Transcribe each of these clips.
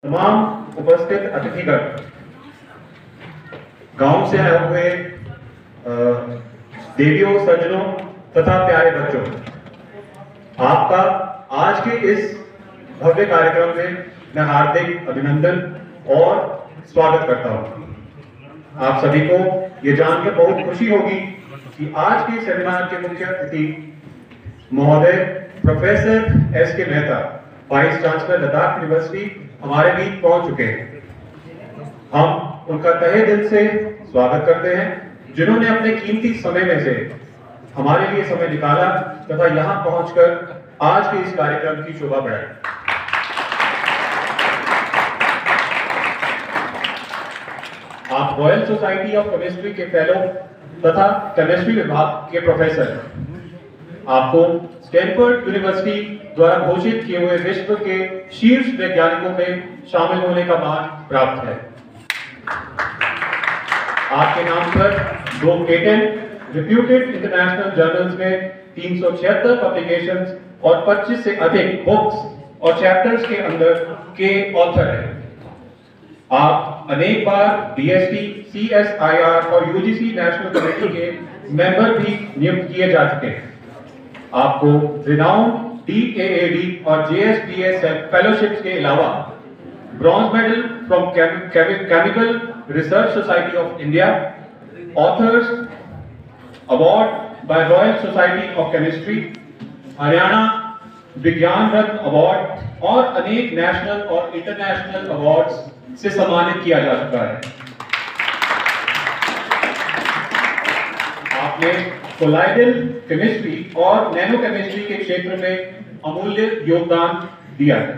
तमाम उपस्थित अतिथिगण, गांव से आए हुए देवियों, सज्जनों तथा प्यारे बच्चों, आपका आज के इस भव्य कार्यक्रम में मैं हार्दिक अभिनंदन और स्वागत करता हूं। आप सभी को ये जानकर बहुत खुशी होगी कि आज के सेमिनार के मुख्य अतिथि महोदय professor S K Mehta, vice chancellor Ladakh university, हमारे बीच पहुंच चुके हैं। हम उनका तहे दिल से स्वागत करते हैं, जिन्होंने अपने कीमती समय में से हमारे लिए समय निकाला तथा यहां पहुंचकर आज के इस कार्यक्रम की शोभा बढ़ाई। आप रॉयल सोसाइटी ऑफ केमिस्ट्री के फेलो तथा केमिस्ट्री विभाग के प्रोफेसर हैं। आपको स्टैनफोर्ड यूनिवर्सिटी द्वारा घोषित किए हुए विश्व के शीर्ष वैज्ञानिकों में शामिल होने का मान प्राप्त है। आपके नाम पर 2 पेटेंट, रिप्यूटेड इंटरनेशनल जर्नल्स में 376 पब्लिकेशंस और 25 से अधिक बुक्स और चैप्टर्स के अंदर के ऑथर हैं। आप अनेक बार बीएसटी, सीएसआईआर और यूजीसी नेशनल कमेटी के मेंबर भी नियुक्त किए जा चुके हैं। आपको रिनाउंड डीएएडी और जेएसडीएस फेलोशिप्स के अलावा bronze medal from chemical research society of India, authors award by royal society of chemistry, Haryana Vigyan Ratna award और अनेक नेशनल और इंटरनेशनल अवार्ड्स से सम्मानित किया जा चुका है। आपने कोलाइडल केमिस्ट्री और नैनो केमिस्ट्री के क्षेत्र में अमूल्य योगदान दिया है।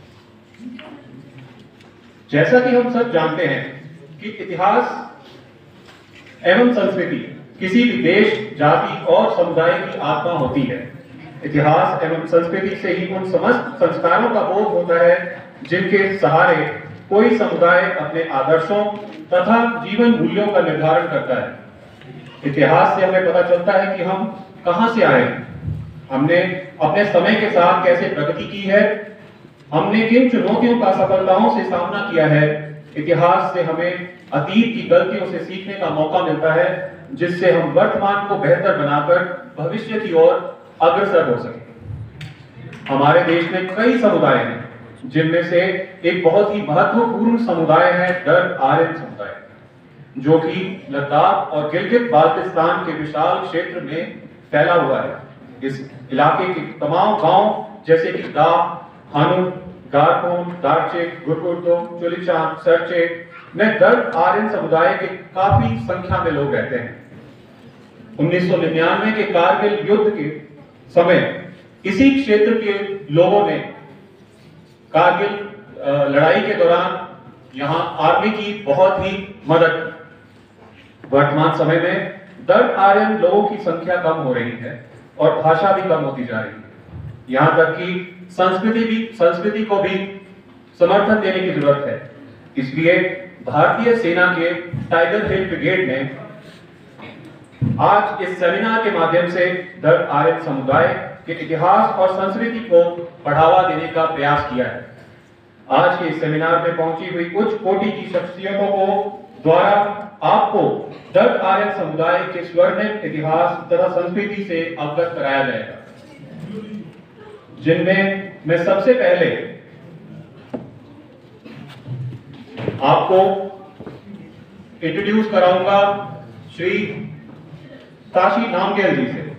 जैसा कि हम सब जानते हैं कि इतिहास एवं संस्कृति किसी भी देश, जाति और समुदाय की आत्मा होती है। इतिहास एवं संस्कृति से ही उन समस्त संस्कारों का बोध होता है जिनके सहारे कोई समुदाय अपने आदर्शों तथा जीवन मूल्यों का निर्धारण करता है। इतिहास से हमें पता चलता है कि हम कहां से आए, हमने अपने समय के साथ कैसे प्रगति की है, हमने किन चुनौतियों का सफलताओं से सामना किया है। इतिहास से हमें अतीत की गलतियों से सीखने का मौका मिलता है, जिससे हम वर्तमान को बेहतर बनाकर भविष्य की ओर अग्रसर हो सके। हमारे देश में कई समुदाय हैं, जिनमें से एक बहुत ही महत्वपूर्ण समुदाय है दर्द आर्यन समुदाय, जो कि लद्दाख और गिलगित बाल्टिस्तान के विशाल क्षेत्र में फैला हुआ है। इस इलाके के तमाम गांव जैसे कि दा, हानु, गारकोन, दारचेक, गुरकुर्दो, चुलिचान, सरचे में दर्द आर्यन समुदाय के काफी संख्या में लोग रहते हैं। 1999 के कारगिल युद्ध के समय इसी क्षेत्र के लोगों ने कारगिल लड़ाई के दौरान यहां आर्मी की बहुत ही मदद की। वर्तमान समय में दर्द आर्यन लोगों की संख्या कम हो रही है और भाषा भी कम होती जा रही है। यहां तक कि संस्कृति को भी समर्थन देने की जरूरत है। इसलिए भारतीय सेना के टाइगर हिल ब्रिगेड ने आज इस सेमिनार के माध्यम से दर्द आर्यन समुदाय के इतिहास और संस्कृति को बढ़ावा देने का प्रयास किया है। आज के इस सेमिनार में पहुंची हुई उच्च कोटि की शख्सियतों को द्वारा आपको दर्द आर्यन समुदाय के स्वर्णिम इतिहास तथा संस्कृति से अवगत कराया जाएगा, जिनमें मैं सबसे पहले आपको इंट्रोड्यूस कराऊंगा श्री ताशी नामग्याल जी से।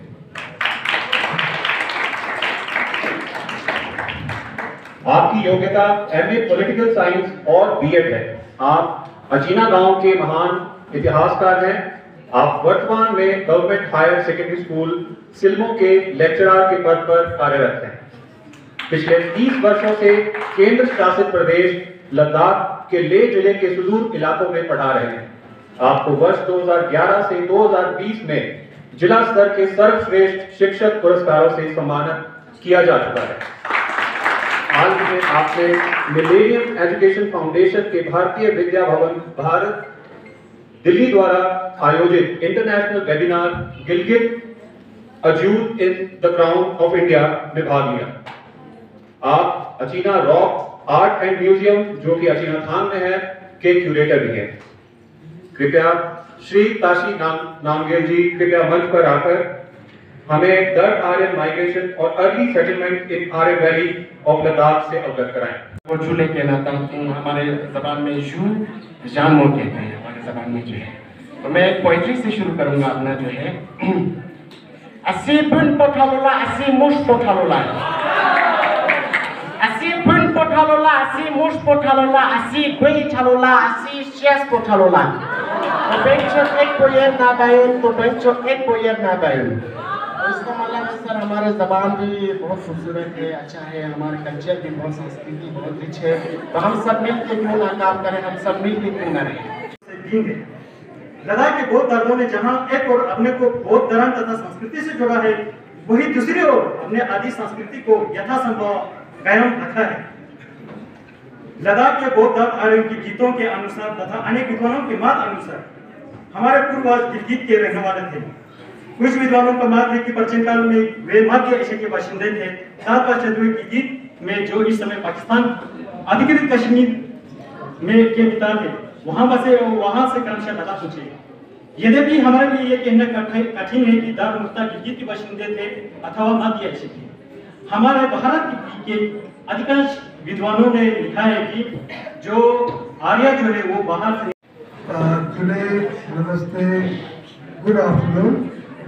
आपकी योग्यता एमए पॉलिटिकल साइंस और बीएड है। आप अचीना गांव के महान इतिहासकार हैं। आप वर्तमान में government higher secondary school Silmo के लेक्चरर के पद पर कार्यरत हैं। पिछले 30 वर्षों से केंद्र शासित प्रदेश लद्दाख के लेह जिले के सुदूर इलाकों में पढ़ा रहे हैं। आपको वर्ष 2011 से 2020 में जिला स्तर के सर्वश्रेष्ठ शिक्षक पुरस्कारों से सम्मानित किया जा चुका है। हाल ही में आपने मिलेनियम एजुकेशन फाउंडेशन के भारतीय विद्या भवन भारत दिल्ली द्वारा आयोजित international webinar Gilgit a jewel in the crown of India में भाग लिया। आप Achina rock art and museum जो कि अचिनाथान में है के क्यूरेटर भी हैं। कृपया श्री ताशी नामगेल जी कृपया मंच पर आकर हमें दर्द आर्यन माइग्रेशन और early settlement in Aryan valley of Ladakh से अवगत कराएं। वो चूल्हे कहलाता हूँ, हमारे जबान में जू जानमो कहते हैं हमारे जबान में जो है। तो मैं एक पोइट्री से शुरू करूंगा अपना जो है। असी बुन पोठालोला असी मुश पोठालोला, असी बुन पोठालोला असी मुश पोठालोला, असी गुई छालोला असी शेस पोठालोला। तो बेंचो एक पोयर ना बायन, तो बेंचो एक पोयर ना बायन। इसका मतलब है सर हमारे ज़बान भी बहुत खूबसूरत है, अच्छा है, हमारे कल्चर भी बहुत, संस्कृति बहुत रिच है। तो हम सब मिल के क्यों ना काम करें, हम सब मिल के क्यों ना रहें। लद्दाख के बौद्ध धर्मों ने जहां एक और अपने को बौद्ध धर्म तथा संस्कृति से जोड़ा है, वही दूसरी ओर अपने आदि संस्कृति को यथासंभव कायम रखा है। लद्दाख के बौद्ध धर्म आर्यों के गीतों के अनुसार तथा अनेक विद्वानों के मत अनुसार हमारे पूर्वज गिलगित के रहने वाले थे। कुछ विद्वानों का मत है कि प्राचीन काल में वे मध्य एशिया के बाशिंदे थे। सात गिलगित में जो इस समय पाकिस्तान अधिकृत कश्मीर में के वितान है, वहां बसे और वहां से क्रमशः लद्दाख पहुंचे। यद्यपि हमारे लिए यह कहना कठिन है कि दारुमुख्ता गिलगित के बाशिंदे थे अथवा मध्य एशिया के। हमारे भारत के अधिकांश विद्वानों ने लिखा है कि जो आर्य जो है वो बाहर से। Today, नमस्ते, गुड आफ्टरनून।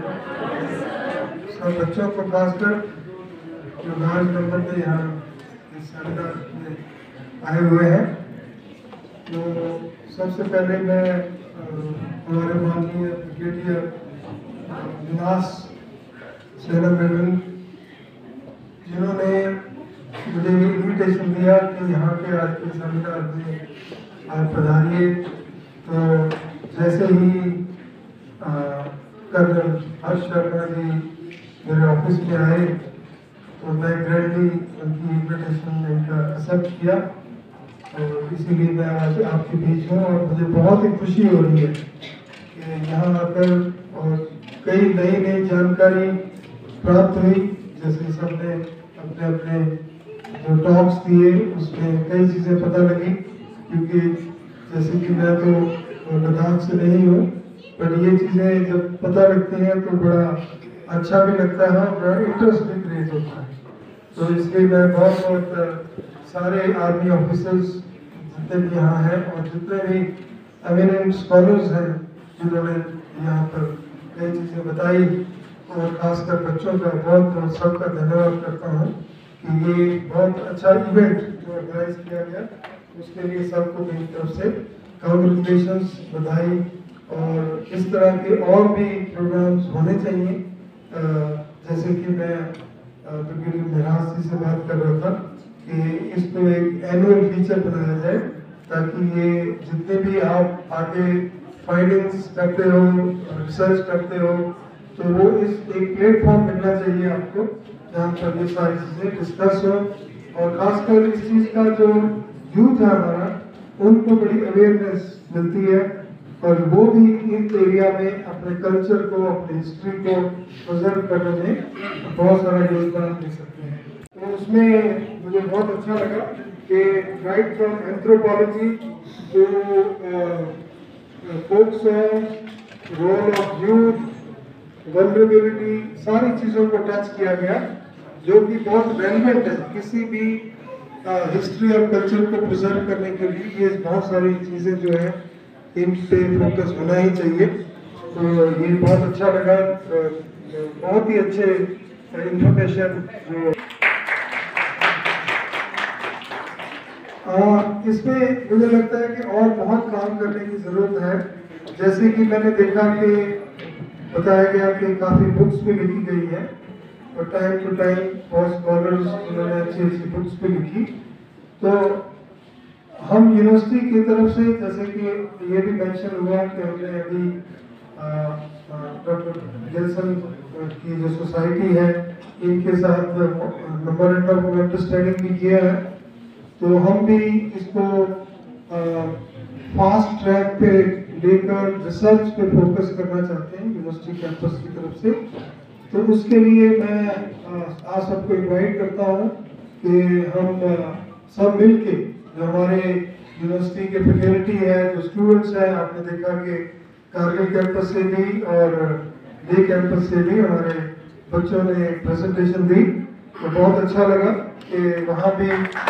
सब बच्चों को खासकर जो लार्ज नंबर में यहाँ इस सेमिनार में आए हुए हैं, तो सबसे पहले मैं हमारे माननीय ब्रिगेडियर विनाश सेना मेडल जिन्होंने मुझे इन्विटेशन दिया कि यहाँ के आज के सेमिनार में आप पधारिए। तो जैसे ही कर्नल हर्ष शर्मा जी मेरे ऑफिस में आए तो मैं ग्रैंडली उनकी इन्विटेशन इनका एक्सेप्ट किया और इसीलिए मैं आज आपके बीच हूँ। और मुझे बहुत ही खुशी हो रही है कि यहाँ आकर और कई नई नई जानकारी प्राप्त हुई। जैसे सबने अपने अपने जो टॉक्स दिए उसमें कई चीज़ें पता लगी, क्योंकि जैसे कि मैं तो लद्दाख से नहीं हूँ, पर ये चीज़ें जब पता लगती हैं तो बड़ा अच्छा भी लगता है, बड़ा इंटरेस्ट भी क्रिएट होता है। तो इसलिए मैं बहुत बहुत सारे आर्मी ऑफिसर्स जितने भी यहाँ हैं और जितने भी एमिनेंट स्कॉलर्स हैं जिन्होंने यहाँ पर कई चीज़ें बताई, और खासकर बच्चों का बहुत बहुत सबका धन्यवाद करता हूँ कि ये बहुत अच्छा इवेंट जो ऑर्गेनाइज किया गया, उसके लिए सबको मेरी तरफ से कांग्रेचुलेशंस, बधाई। और इस तरह के और भी प्रोग्राम्स होने चाहिए। जैसे कि मैं ब्रिगेडियर मिराज जी से बात कर रहा था कि इसको एक एनुअल फीचर बनाया जाए, ताकि ये जितने भी आप आगे फाइंडिंग्स करते हो, रिसर्च करते हो, तो वो इस एक प्लेटफॉर्म मिलना चाहिए आपको जहाँ पर ये सारी चीज़ें डिस्कस हो। और खासकर इस चीज़ का जो यूथ है हमारा, उनको बड़ी अवेयरनेस मिलती है और वो भी इस एरिया में अपने कल्चर को, अपनी हिस्ट्री को प्रिजर्व करने में बहुत सारा योगदान दे सकते हैं। तो उसमें मुझे बहुत अच्छा लगा कि right from anthropology to folk song, role of youth, vulnerability, सारी चीज़ों को टच किया गया, जो कि बहुत रेलेवेंट है किसी भी हिस्ट्री और कल्चर को प्रिजर्व करने के लिए। ये बहुत सारी चीज़ें जो है इन पे फोकस होना ही चाहिए। तो ये बहुत अच्छा लगा, बहुत ही अच्छे इंफॉर्मेशन जो इसमें मुझे लगता है कि और बहुत काम करने की ज़रूरत है। जैसे कि मैंने देखा कि बताया गया कि काफ़ी बुक्स भी लिखी गई है और टाइम टू टाइम बहुत स्कॉलर्स उन्होंने अच्छी अच्छी बुक्स भी लिखी। तो हम यूनिवर्सिटी की तरफ से, जैसे कि ये भी मेंशन हुआ कि हमने अभी डॉक्टर जेसन की जो सोसाइटी है इनके साथ मेमोरेंडम ऑफ अंडरस्टैंडिंग भी किया है। तो हम भी इसको फास्ट ट्रैक पे लेकर रिसर्च पे फोकस करना चाहते हैं यूनिवर्सिटी कैंपस की तरफ से। तो उसके लिए मैं आप सबको इनवाइट करता हूँ कि हम सब मिलके जो हमारे यूनिवर्सिटी के फैकल्टी है, जो स्टूडेंट्स हैं, आपने देखा कि कारगिल कैंपस से भी और डे कैंपस से भी हमारे बच्चों ने प्रेजेंटेशन दी, तो बहुत अच्छा लगा कि वहाँ भी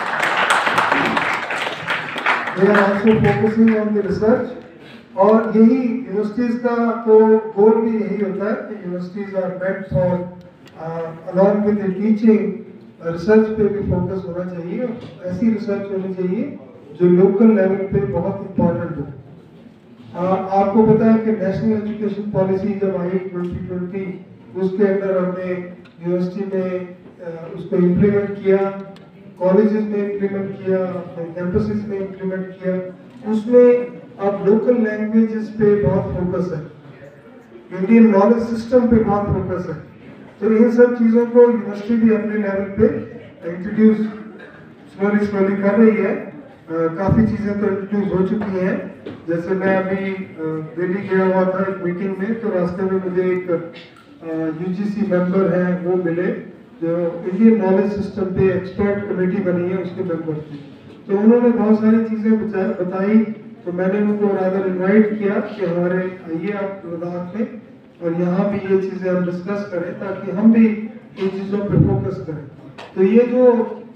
they are also focusing on the research। और यही यूनिवर्सिटीज़ का तो गोल भी यही होता है कि universities are meant for along with the teaching research पे भी फोकस होना चाहिए, ऐसी रिसर्च होनी चाहिए जो लोकल लेवल पे बहुत इम्पोर्टेंट हो। आपको पता है कि नेशनल एजुकेशन पॉलिसी जब आई 2020, उसके अंदर हमने यूनिवर्सिटी में उसको इम्प्लीमेंट किया, कॉलेजेस में इम्प्लीमेंट किया, अपने कैंपसेस में इम्प्लीमेंट किया। उसमें अब लोकल लैंग्वेजेस पे बहुत फोकस है, इंडियन नॉलेज सिस्टम पे बहुत फोकस है। तो इन सब चीज़ों को यूनिवर्सिटी भी अपने लेवल पे इंट्रोड्यूस स्लोली कर रही है। काफ़ी चीज़ें तो इंट्रोड्यूस हो चुकी हैं। जैसे मैं अभी दिल्ली गया हुआ था एक मीटिंग में, तो रास्ते में मुझे एक यूजीसी मेंबर हैं वो मिले, जो इंडियन नॉलेज सिस्टम पे एक्सपर्ट कमेटी बनी है, उसके मेंबर थे। तो उन्होंने बहुत सारी चीज़ें बताई, तो मैंने उनको रादर इनवाइट किया कि हमारे आइए आप लद्दाख में और यहाँ भी ये चीज़ें हम डिस्कस करें, ताकि हम भी इन चीज़ों पे फोकस करें। तो ये जो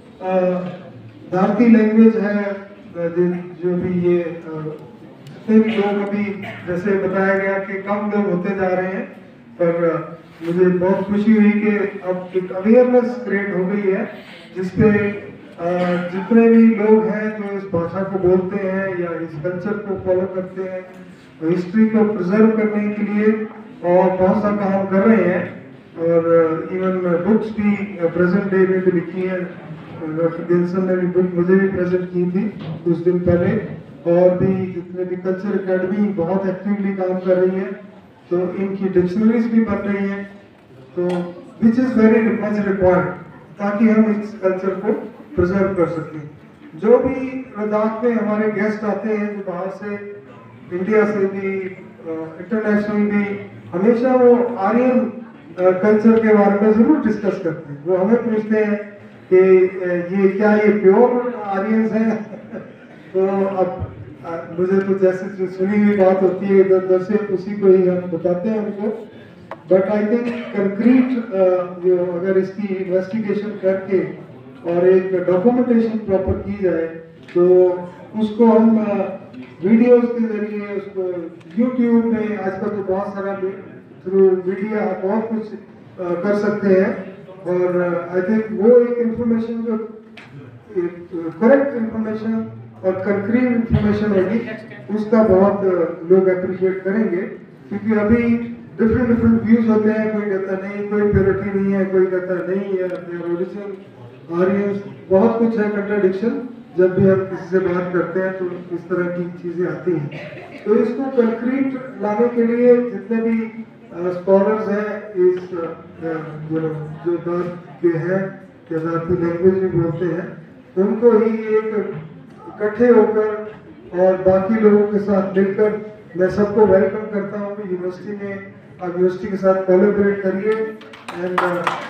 भारतीय लैंग्वेज है, जो भी ये जितने भी लोग अभी जैसे बताया गया कि कम लोग होते जा रहे हैं, पर मुझे बहुत खुशी हुई कि अब एक अवेयरनेस क्रिएट हो गई है, जिसपे जितने भी लोग हैं जो इस भाषा को बोलते हैं या इस कल्चर को फॉलो करते हैं, हिस्ट्री को प्रिजर्व करने के लिए और बहुत सा काम कर रहे हैं। और इवन बुक्स भी प्रेजेंट डे में भी लिखी है, डॉक्टर गिल्सन ने भी बुक मुझे भी प्रेजेंट की थी कुछ दिन पहले, और भी जितने भी कल्चर एकेडमी बहुत एक्टिवली काम कर रही है, तो इनकी डिक्शनरीज भी बन रही है, तो which is very much required, ताकि हम इस कल्चर को प्रिजर्व कर सकें। जो भी लद्दाख में हमारे गेस्ट आते हैं, जो बाहर से, इंडिया से भी, इंटरनेशनल भी, हमेशा वो आर्यन कल्चर के बारे में ज़रूर डिस्कस करते हैं। वो हमें पूछते हैं कि ये क्या ये प्योर आर्यंस हैं तो अब मुझे तो जैसे जो सुनी हुई बात होती है इधर उधर से, उसी को ही हम बताते हैं उनको। बट आई थिंक कंक्रीट जो अगर इसकी इन्वेस्टिगेशन करके और एक डॉक्यूमेंटेशन प्रॉपर की जाए, तो उसको हम वीडियोस के जरिए, उसको यूट्यूब में आजकल तो बहुत सारा थ्रू मीडिया बहुत कुछ कर सकते हैं, और आई थिंक वो एक इंफॉर्मेशन जो करेक्ट इंफॉर्मेशन और कंक्रीट इंफॉर्मेशन होगी, उसका बहुत लोग अप्रिशिएट करेंगे। क्योंकि अभी डिफरेंट व्यूज होते हैं, कोई कहता नहीं कोई प्योरिटी नहीं है, कोई कहता नहीं है ओरिजिनल आर्यंस, बहुत कुछ है कंट्राडिक्शन। जब भी हम किसी से बात करते हैं तो इस तरह की चीज़ें आती हैं। तो इसको कंक्रीट लाने के लिए जितने भी स्कॉलर्स हैं, इस जो दर्द के हैं, भारतीय लैंग्वेज भी बोलते हैं, उनको ही एक इकट्ठे होकर और बाकी लोगों के साथ मिलकर मैं सबको वेलकम करता हूँ कि यूनिवर्सिटी में आप यूनिवर्सिटी के साथ कोलैबोरेट करिए, एंड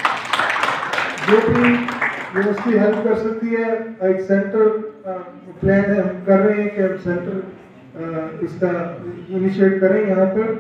जो भी यूनिवर्सिटी हेल्प कर सकती है, एक सेंटर प्लान है, हम कर रहे हैं कि हम सेंटर इसका इनिशिएट करें यहाँ पर।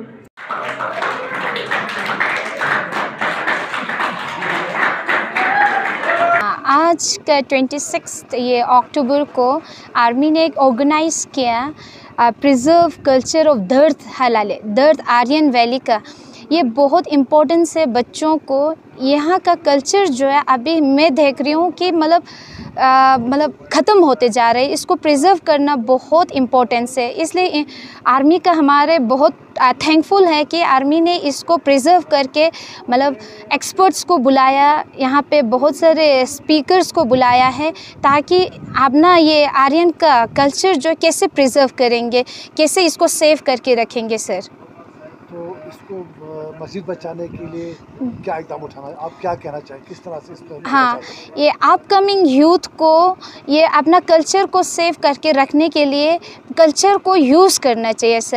आज का 26 ये अक्टूबर को आर्मी ने एक ऑर्गेनाइज़ किया प्रिजर्व कल्चर ऑफ दर्द हलाले, दर्द आर्यन वैली का। ये बहुत इम्पोर्टेंस है बच्चों को। यहाँ का कल्चर जो है अभी मैं देख रही हूँ कि मतलब ख़त्म होते जा रहे हैं। इसको प्रिजर्व करना बहुत इम्पोर्टेंस है, इसलिए आर्मी का हमारे बहुत थैंकफुल है कि आर्मी ने इसको प्रिजर्व करके मतलब एक्सपर्ट्स को बुलाया, यहाँ पे बहुत सारे स्पीकर्स को बुलाया है, ताकि अपना ये आर्यन का कल्चर जो कैसे प्रिजर्व करेंगे, कैसे इसको सेव करके रखेंगे सर। तो इसको मस्जिद बचाने के लिए क्या इकदाम उठाना है, आप क्या कहना चाहें, किस तरह से इस पर? हाँ, ये अपकमिंग यूथ को ये अपना कल्चर को सेव करके रखने के लिए कल्चर को यूज़ करना चाहिए सर।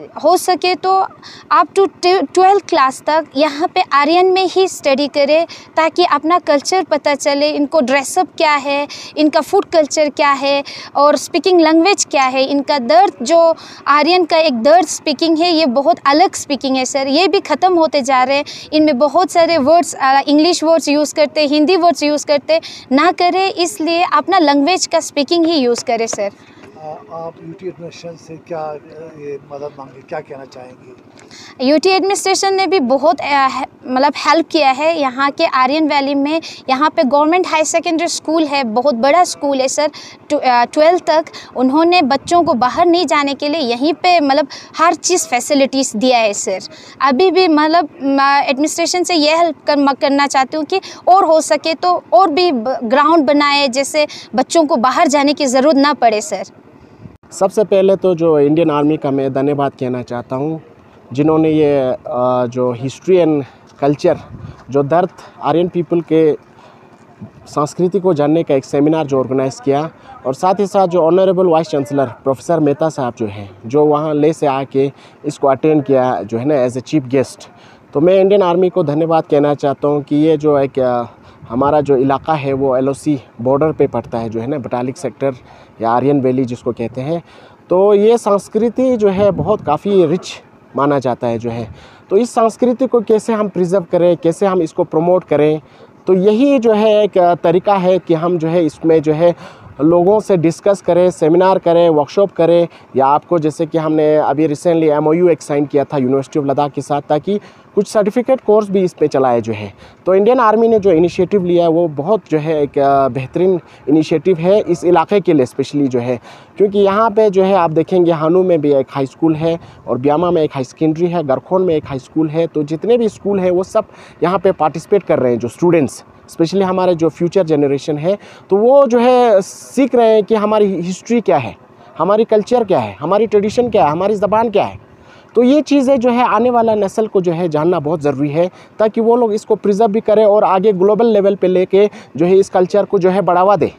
हो सके तो आप टू 12th क्लास तक यहाँ पे आर्यन में ही स्टडी करें, ताकि अपना कल्चर पता चले, इनको ड्रेसअप क्या है, इनका फूड कल्चर क्या है और स्पीकिंग लैंग्वेज क्या है, इनका दर्द जो आर्यन का एक दर्द स्पीकिंग है ये बहुत अलग स्पीकिंग है सर, ये भी ख़त्म होते जा रहे हैं। इनमें बहुत सारे वर्ड्स इंग्लिश वर्ड्स यूज़ करते, हिंदी वर्ड्स यूज़ करते ना करें, इसलिए अपना लैंग्वेज का स्पीकिंग ही यूज़ करें सर। आप यूटी एडमिनिस्ट्रेशन से क्या ये मदद मांगे, क्या कहना चाहेंगे? यूटी एडमिनिस्ट्रेशन ने भी बहुत मतलब हेल्प किया है यहाँ के आर्यन वैली में। यहाँ पे गवर्नमेंट हाई सेकेंडरी स्कूल है, बहुत बड़ा स्कूल है सर, 12 तक उन्होंने बच्चों को बाहर नहीं जाने के लिए यहीं पे मतलब हर चीज़ फैसिलिटीज़ दिया है सर। अभी भी मतलब एडमिनिस्ट्रेशन से ये हेल्प करना चाहती हूँ कि और हो सके तो और भी ग्राउंड बनाए, जैसे बच्चों को बाहर जाने की ज़रूरत ना पड़े सर। सबसे पहले तो जो इंडियन आर्मी का मैं धन्यवाद कहना चाहता हूँ, जिन्होंने ये जो हिस्ट्री एंड कल्चर, जो दर्द आर्यन पीपल के संस्कृति को जानने का एक सेमिनार जो ऑर्गेनाइज़ किया, और साथ ही साथ जो honourable vice chancellor professor Mehta साहब जो हैं, जो वहाँ ले से आके इसको अटेंड किया जो है ना एज ए चीफ गेस्ट। तो मैं इंडियन आर्मी को धन्यवाद कहना चाहता हूँ कि ये जो एक हमारा जो इलाका है वो LOC बॉर्डर पे पड़ता है जो है ना, बटालिक सेक्टर या आर्यन वैली जिसको कहते हैं। तो ये संस्कृति जो है बहुत काफ़ी रिच माना जाता है जो है। तो इस संस्कृति को कैसे हम प्रिजर्व करें, कैसे हम इसको प्रमोट करें, तो यही जो है एक तरीका है कि हम जो है इसमें जो है लोगों से डिस्कस करें, सेमिनार करें, वर्कशॉप करें, या आपको जैसे कि हमने अभी रिसेंटली MOU एक साइन किया था यूनिवर्सिटी ऑफ लद्दाख के साथ, ताकि कुछ सर्टिफिकेट कोर्स भी इस पे चलाए जो है। तो इंडियन आर्मी ने जो इनिशिएटिव लिया है वो बहुत जो है एक बेहतरीन इनिशिएटिव है इस इलाके के लिए स्पेशली जो है, क्योंकि यहाँ पे जो है आप देखेंगे हानू में भी एक हाई स्कूल है और ब्यामा में एक हाई सेकेंडरी है, गरखोन में एक हाई स्कूल है। तो जितने भी स्कूल हैं वो सब यहाँ पे पार्टिसिपेट कर रहे हैं, जो स्टूडेंट्स स्पेशली हमारे जो फ्यूचर जनरेशन है, तो वो जो है सीख रहे हैं कि हमारी हिस्ट्री क्या है, हमारी कल्चर क्या है, हमारी ट्रेडिशन क्या है, हमारी ज़बान क्या है। तो ये चीज़ें जो है आने वाला नस्ल को जो है जानना बहुत ज़रूरी है, ताकि वो लोग इसको प्रिजर्व भी करें और आगे ग्लोबल लेवल पे लेके जो है इस कल्चर को जो है बढ़ावा दे।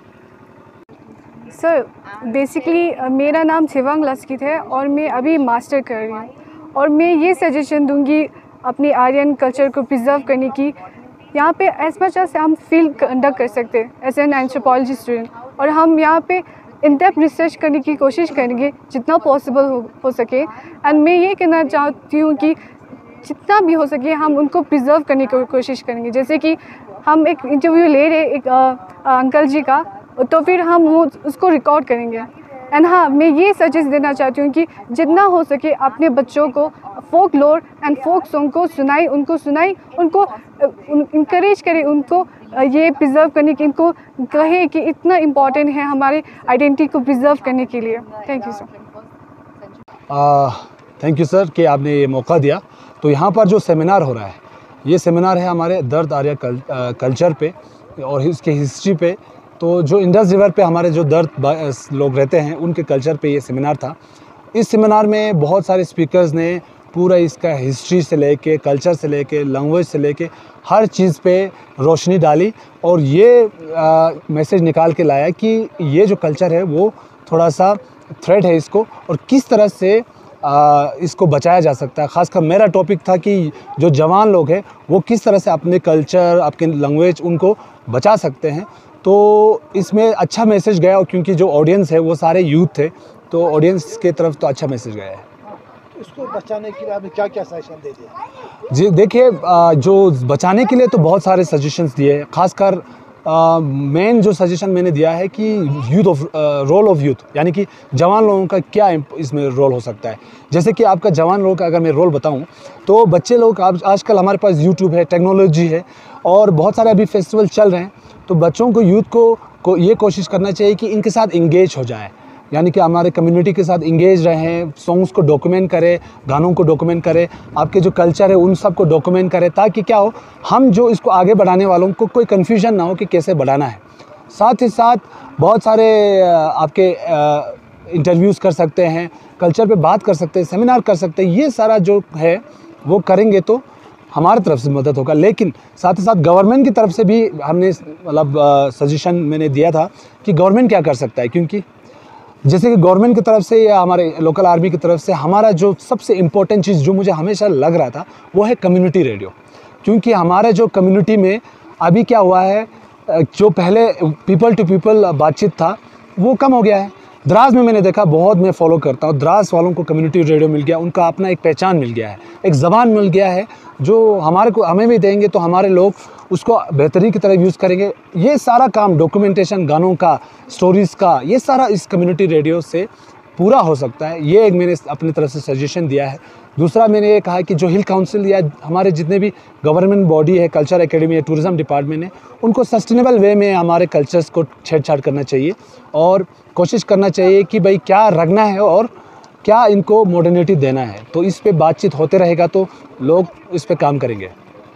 सर बेसिकली मेरा नाम शिवांग लस्कित है और मैं अभी मास्टर कर रही हूँ, और मैं ये सजेशन दूंगी अपनी आर्यन कल्चर को प्रिजर्व करने की। यहाँ पे एज मच एज हम फील्ड कंडक्ट कर सकते हैं एज एन एंथ्रोपोलॉजी स्टूडेंट, और हम यहाँ पे इन डेप्थ रिसर्च करने की कोशिश करेंगे जितना पॉसिबल हो सके। एंड मैं ये कहना चाहती हूँ कि जितना भी हो सके हम उनको प्रिजर्व करने की कोशिश करेंगे। जैसे कि हम एक इंटरव्यू ले रहे एक अंकल जी का, तो फिर हम वो उसको रिकॉर्ड करेंगे। एंड हाँ, मैं ये सजेस्ट देना चाहती हूँ कि जितना हो सके अपने बच्चों को फोक लोर एंड फोक सॉन्ग को सुनाई, उनको इंकरेज करें, उनको ये प्रिजर्व करने की, इनको कहे कि इतना इम्पॉर्टेंट है हमारी आइडेंटिटी को प्रिजर्व करने के लिए। Thank you sir. Thank you sir कि आपने ये मौका दिया। तो यहाँ पर जो सेमिनार हो रहा है, ये सेमिनार है हमारे दर्द आर्य कल्चर पे और इसके हिस्ट्री पे। तो जो इंडस रिवर पे हमारे जो दर्द लोग रहते हैं उनके कल्चर पे ये सेमिनार था। इस सेमिनार में बहुत सारे स्पीकर्स ने पूरा इसका हिस्ट्री से लेके, कल्चर से लेके, लैंग्वेज से लेके हर चीज़ पे रोशनी डाली और ये मैसेज निकाल के लाया कि ये जो कल्चर है वो थोड़ा सा थ्रेट है इसको, और किस तरह से इसको बचाया जा सकता है। ख़ासकर मेरा टॉपिक था कि जो जवान लोग हैं वो किस तरह से अपने कल्चर, अपने लैंग्वेज उनको बचा सकते हैं। तो इसमें अच्छा मैसेज गया, और क्योंकि जो ऑडियंस है वो सारे यूथ थे, तो ऑडियंस के तरफ तो अच्छा मैसेज गया है। इसको बचाने के लिए आपने क्या क्या सजेशन दे दिया? जी देखिए, जो बचाने के लिए तो बहुत सारे सजेशंस दिए। खासकर मेन जो सजेशन मैंने दिया है कि रोल ऑफ यूथ, यानी कि जवान लोगों का क्या इसमें रोल हो सकता है। जैसे कि आपका जवान लोगों का अगर मैं रोल बताऊं तो बच्चे लोग आजकल हमारे पास यूट्यूब है, टेक्नोलॉजी है और बहुत सारे अभी फेस्टिवल चल रहे हैं। तो बच्चों को, यूथ को ये कोशिश करना चाहिए कि इनके साथ इंगेज हो जाए, यानी कि हमारे कम्युनिटी के साथ इंगेज रहें, सॉन्ग्स को डॉक्यूमेंट करें, गानों को डॉक्यूमेंट करें, आपके जो कल्चर है उन सब को डॉक्यूमेंट करें, ताकि क्या हो, हम जो इसको आगे बढ़ाने वालों को कोई कन्फ्यूजन ना हो कि कैसे बढ़ाना है। साथ ही साथ बहुत सारे आपके इंटरव्यूज़ कर सकते हैं, कल्चर पे बात कर सकते हैं, सेमिनार कर सकते हैं। ये सारा जो है वो करेंगे तो हमारी तरफ से मदद होगा। लेकिन साथ ही साथ गवर्नमेंट की तरफ से भी हमने मतलब सजेशन मैंने दिया था कि गवर्नमेंट क्या कर सकता है, क्योंकि जैसे कि गवर्नमेंट की तरफ से या हमारे लोकल आर्मी की तरफ से हमारा जो सबसे इम्पोर्टेंट चीज़ जो मुझे हमेशा लग रहा था वो है कम्युनिटी रेडियो। क्योंकि हमारे जो कम्युनिटी में अभी क्या हुआ है, जो पहले पीपल टू पीपल बातचीत था वो कम हो गया है। द्रास में मैंने देखा, बहुत मैं फॉलो करता हूँ, द्रास वालों को कम्युनिटी रेडियो मिल गया, उनका अपना एक पहचान मिल गया है, एक ज़बान मिल गया है जो हमें भी देंगे तो हमारे लोग उसको बेहतरी की तरह यूज़ करेंगे। ये सारा काम डॉक्यूमेंटेशन, गानों का, स्टोरीज़ का, ये सारा इस कम्युनिटी रेडियो से पूरा हो सकता है। ये एक मैंने अपनी तरफ से सजेशन दिया है। दूसरा मैंने ये कहा कि जो हिल काउंसिल या हमारे जितने भी गवर्नमेंट बॉडी है, कल्चर एकेडमी है, टूरिज़म डिपार्टमेंट है, उनको सस्टेनेबल वे में हमारे कल्चर्स को छेड़छाड़ करना चाहिए और कोशिश करना चाहिए कि भाई क्या रखना है और क्या इनको मॉडर्निटी देना है। तो इस पे बातचीत होते रहेगा तो लोग इस पे काम करेंगे।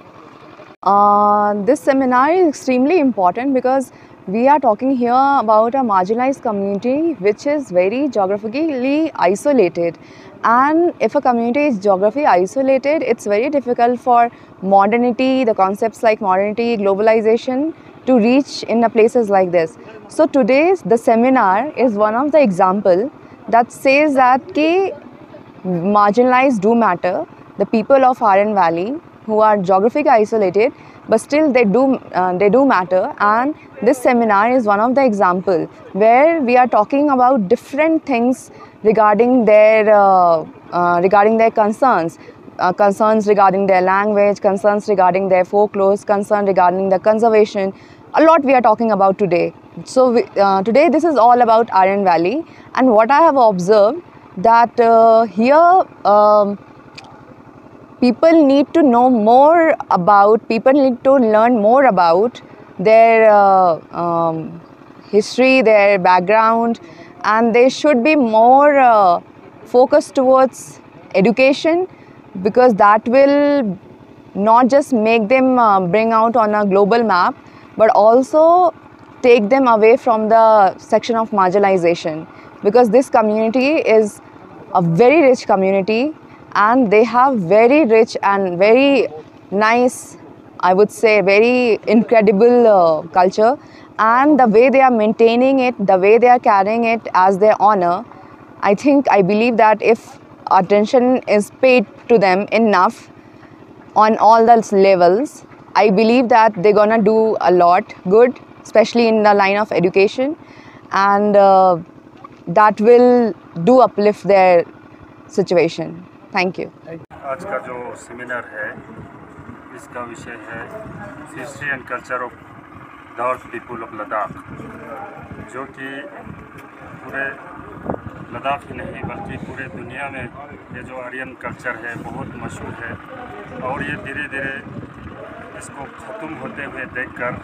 This seminar is extremely important because we are talking here about a marginalized community which is very geographically isolated, and if a community is geographically isolated, it's very difficult for modernity, the concepts like modernity, globalization to reach in places like this. So today's the seminar is one of the example that says that marginalized do matter. The people of Aryan Valley who are geographically isolated, but still they do matter, and this seminar is one of the example where we are talking about different things regarding their concerns, concerns regarding their language, concerns regarding their folklore, concern regarding the conservation. A lot we are talking about today. So today this is all about Aryan Valley, and what I have observed that here people need to know more about, people need to learn more about their history, their background, and they should be more focused towards education, because that will not just make them bring out on a global map, but also take them away from the section of marginalization, because this community is a very rich community and they have very rich and very nice, I would say very incredible culture, and the way they are maintaining it, the way they are carrying it as their honor, I believe that if attention is paid to them enough on all the levels, I believe that they're gonna do a lot good, especially in the line of education, and that will do uplift their situation. Thank you. आज का जो seminar है इसका विषय है history and culture of north people of Ladakh, जो कि पूरे लद्दाख ही नहीं बल्कि पूरे दुनिया में ये जो आर्यन कल्चर है बहुत मशहूर है, और ये धीरे धीरे इसको ख़त्म होते हुए देखकर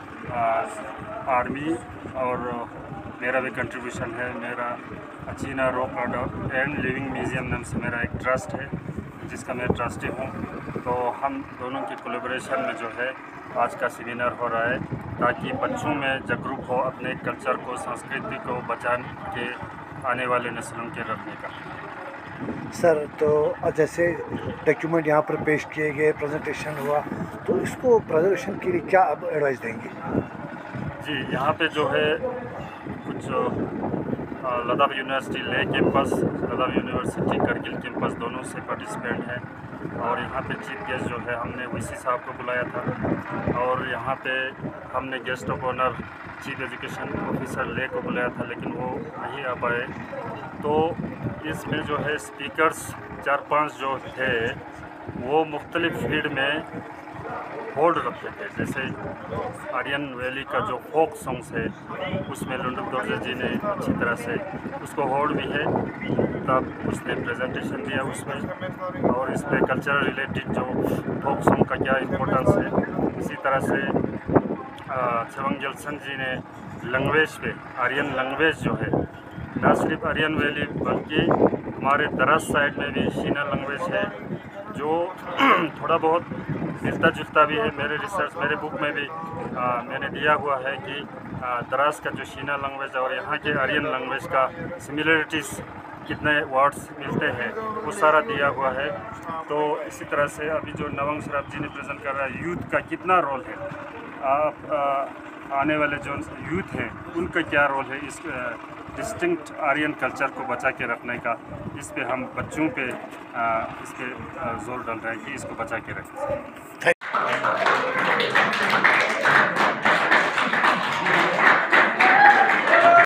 आर्मी और मेरा भी कंट्रीब्यूशन है। मेरा Achina rock art and living museum नाम से मेरा एक ट्रस्ट है जिसका मैं ट्रस्टी हूँ। तो हम दोनों की कोलैबोरेशन में जो है आज का सेमिनार हो रहा है ताकि बच्चों में जागरूक हो अपने कल्चर को, संस्कृति को बचा के आने वाले नस्लों के रखने का। सर, तो जैसे डॉक्यूमेंट यहाँ पर पेश किए गए, प्रेजेंटेशन हुआ, तो इसको प्रेजेंटेशन के लिए क्या आप एडवाइस देंगे? जी, यहाँ पे जो है कुछ Ladakh university Leh campus, Ladakh university Kargil campus दोनों से पार्टिसिपेंट हैं, और यहाँ पे चीफ गेस्ट जो है हमने वीसी साहब को बुलाया था, और यहाँ पे हमने guest of honour chief education officer Leh को बुलाया था लेकिन वो नहीं आ पाए। तो इसमें जो है स्पीकर्स 4-5 जो थे वो मुख्तलिफ फील्ड में होल्ड रखते थे। जैसे आर्यन वैली का जो फोक सॉन्ग्स है उसमें लुंडुक दोरजे जी ने अच्छी तरह से उसको होल्ड भी है, तब उसने प्रेजेंटेशन दिया उसमें, और इस पर कल्चरल रिलेटेड जो फोक सॉन्ग का क्या इम्पोर्टेंस है। इसी तरह से छेवांग जेल्सन जी ने लैंग्वेज पे, आर्यन लैंग्वेज जो है ना सिर्फ आर्यन वैली बल्कि हमारे दराज साइड में भी शीना लैंग्वेज है जो थोड़ा बहुत मिलता जुलता भी है। मेरे रिसर्च, मेरे बुक में भी मैंने दिया हुआ है कि दराज का जो शीना लैंग्वेज और यहाँ के आर्यन लैंग्वेज का सिमिलरिटीज़ कितने वर्ड्स मिलते हैं वो सारा दिया हुआ है। तो इसी तरह से अभी जो नवंग सराफ जी ने प्रेजेंट कर रहा है यूथ का कितना रोल है, आप आने वाले जो यूथ हैं उनका क्या रोल है इस डिस्टिंक्ट आर्यन कल्चर को बचा के रखने का, इस पे हम बच्चों पे इस पे जोर डाल रहे हैं कि इसको बचा के रखें।